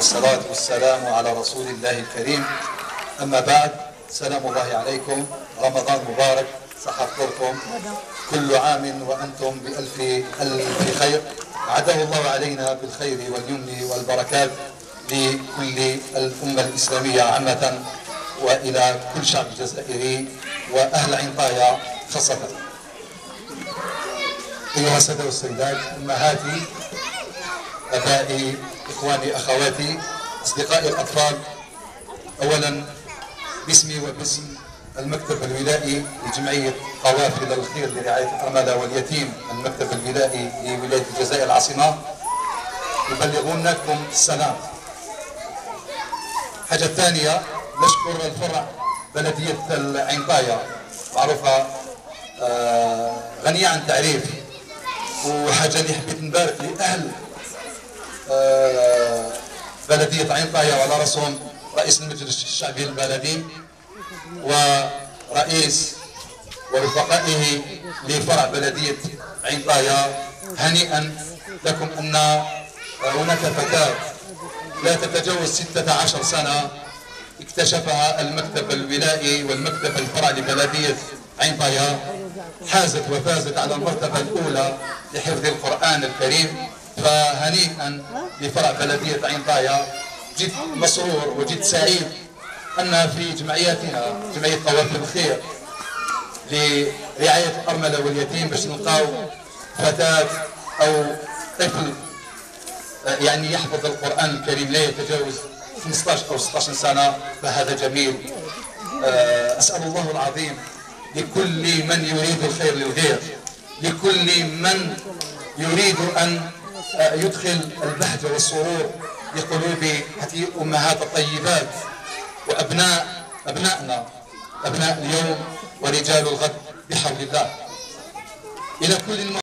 والصلاة والسلام على رسول الله الكريم. أما بعد، سلام الله عليكم، رمضان مبارك، صحة فطوركم، كل عام وأنتم بألف ألف خير، عاده الله علينا بالخير واليمن والبركات لكل الأمة الإسلامية عامة وإلى كل شعب الجزائري وأهل عين خاصة. أيها السادة والسيدات، أمهاتي، أبائي، إخواني، أخواتي، أصدقائي الأطفال، أولا باسمي وباسم المكتب الولائي لجمعية قوافل الخير لرعاية الأرملة واليتيم، المكتب الولائي لولاية الجزائر العاصمة، يبلغونكم السلام. الحاجة الثانية، نشكر الفرع بلدية عين طاية، معروفة غنية عن تعريف، وحاجة اللي حبيت نبارك لأهل بلدية عين طاية وعلى رأسهم رئيس المجلس الشعبي البلدي ورئيس ورفقائه لفرع بلدية عين طاية. هنيئا لكم أن هناك فتاة لا تتجاوز 16 سنة اكتشفها المكتب الولائي والمكتب الفرع لبلدية عين طاية، حازت وفازت على المرتبة الأولى لحفظ القرآن الكريم. فهنيئا لفرع بلدية عين طاية. جد مسرور وجد سعيد أن في جمعياتنا، جمعية قوافل الخير لرعاية الأرملة واليتيم، باش نلقاو فتاة أو طفل يعني يحفظ القرآن الكريم لا يتجاوز 15 أو 16 سنة، فهذا جميل. أسأل الله العظيم لكل من يريد الخير للغير، لكل من يريد أن يدخل البهجة والسرور لقلوب هذه الأمهات الطيبات وأبنائنا، أبناء اليوم ورجال الغد، بحول الله. إلى كل